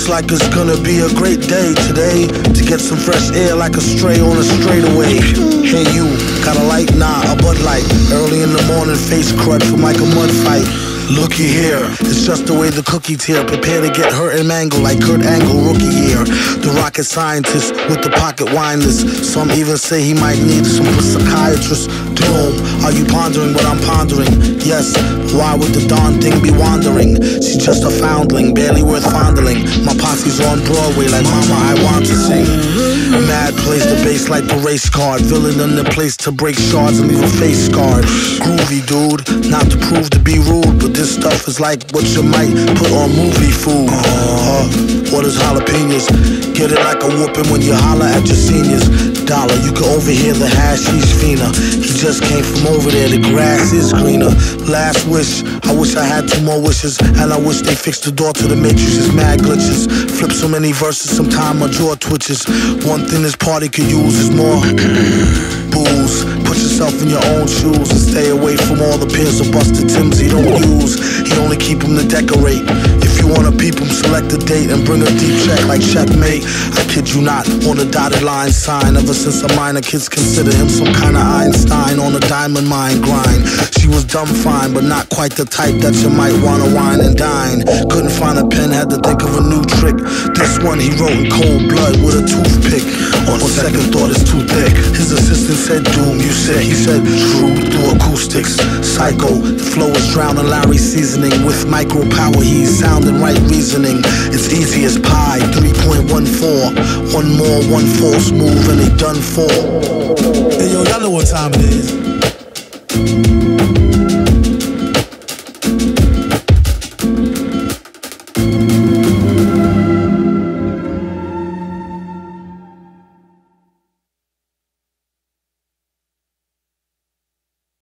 like it's gonna be a great day today, to get some fresh air like a stray on a straightaway. Hey you, got a light? Nah, a Bud Light. Early in the morning, face crud from like a mud fight. Looky here, it's just the way the cookie tear. Prepare to get hurt and mangled like Kurt Angle rookie year. The rocket scientist with the pocket wine list. Some even say he might need some psychiatrist. Doom, are you pondering what I'm pondering? Yes, why would the darn thing be wandering? She's just a foundling, barely worth fondling. My posse's on Broadway like Mama, I want to sing. Mad plays the bass like the race card. Villain in the place to break shards and leave a face scarred. Groovy dude, not to prove to be rude, but this stuff is like what you might put on movie food. What is jalapenos? Get it like a whooping when you holler at your seniors. Dollar, you can overhear the hashish fiender. He just came from over there, the grass is greener. Last wish, I wish I had 2 more wishes. And I wish they fixed the door to the matrix's mad glitches. Flip so many verses, sometime my jaw twitches. One thing this party could use is more booze. Put yourself in your own shoes and stay away from all the peers of busted Timbs he don't use. He only keep them to decorate. If you wanna peep him, select a date and bring a deep check like checkmate. I kid you not, on a dotted line sign. Ever since a minor, kids consider him some kind of Einstein on a diamond mine grind. She was dumb fine, but not quite the type that you might wanna wine and dine. Couldn't find a pen, had to think of a new trick. This one he wrote in cold blood with a toothpick. On second thought, it's too thick. His assistant said doom, you said, he said true through acoustics. Psycho, the flow is drowning Larry's seasoning. With micro power, he's sounding right reasoning. It's easy as pie, 3.14. One more, one false move, and they done for. Hey yo, y'all know what time it is.